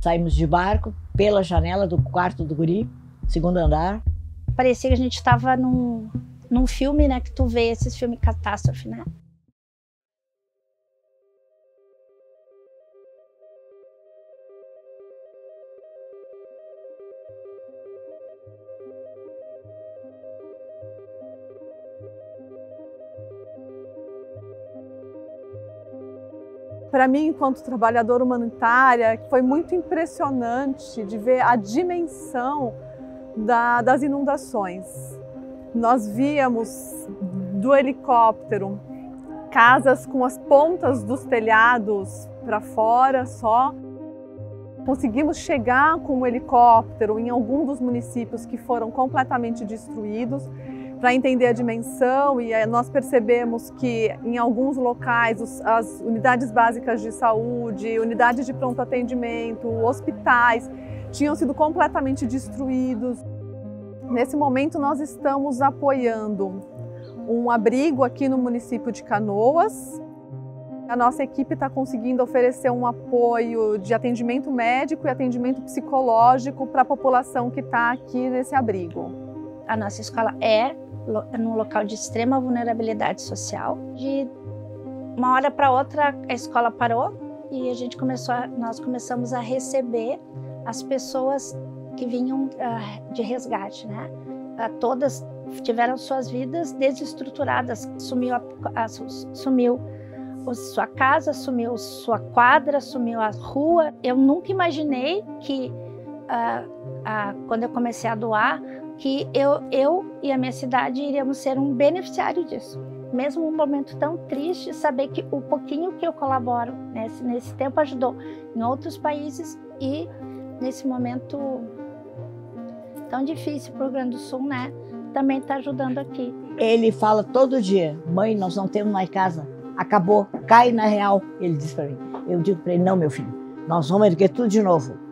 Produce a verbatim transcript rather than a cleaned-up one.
Saímos de barco pela janela do quarto do guri, segundo andar. Parecia que a gente estava num, num filme, né? Que tu vê esses filmes catástrofe, né? Para mim, enquanto trabalhadora humanitária, foi muito impressionante de ver a dimensão da, das inundações. Nós víamos do helicóptero casas com as pontas dos telhados para fora só. Conseguimos chegar com o helicóptero em algum dos municípios que foram completamente destruídos, para entender a dimensão, e nós percebemos que em alguns locais as unidades básicas de saúde, unidades de pronto atendimento, hospitais tinham sido completamente destruídos. Nesse momento nós estamos apoiando um abrigo aqui no município de Canoas. A nossa equipe está conseguindo oferecer um apoio de atendimento médico e atendimento psicológico para a população que está aqui nesse abrigo. A nossa escola é num local de extrema vulnerabilidade social. De uma hora para outra a escola parou e a gente começou a, nós começamos a receber as pessoas que vinham uh, de resgate, né? Uh, todas tiveram suas vidas desestruturadas. Sumiu a, a, sumiu sua casa, sumiu sua quadra, sumiu a rua. Eu nunca imaginei que uh, uh, quando eu comecei a doar, que eu, eu e a minha cidade iríamos ser um beneficiário disso. Mesmo um momento tão triste, saber que o pouquinho que eu colaboro nesse, nesse tempo ajudou em outros países e nesse momento tão difícil para o Rio Grande do Sul, né, também está ajudando aqui. Ele fala todo dia, mãe, nós não temos mais casa, acabou, cai na real. Ele diz para mim, eu digo para ele, não meu filho, nós vamos erguer tudo de novo.